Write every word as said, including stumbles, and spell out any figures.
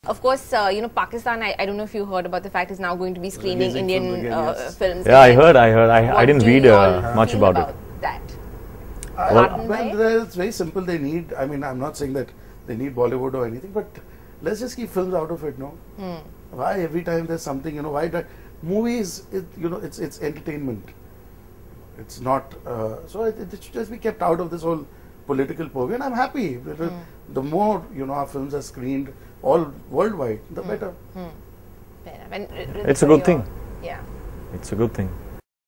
Of course, uh, you know, Pakistan, I, I don't know if you heard about the fact, is now going to be screening Releasing Indian films again, uh, yes. films. Yeah, I again. heard, I heard. I, I What didn't do read you uh, all much feel about, about it. that? Uh, Heartened by well, it? it's very simple. They need, I mean, I'm not saying that they need Bollywood or anything, but let's just keep films out of it, no? Hmm. Why every time there's something, you know, why that movies, it, you know, it's it's entertainment. It's not, uh, so it, it should just be kept out of this whole political purview, and I'm happy. Hmm. The more, you know, our films are screened all worldwide, the Hmm. better. Hmm. Fair enough. And, uh, It's a for good thing. your- Yeah. It's a good thing.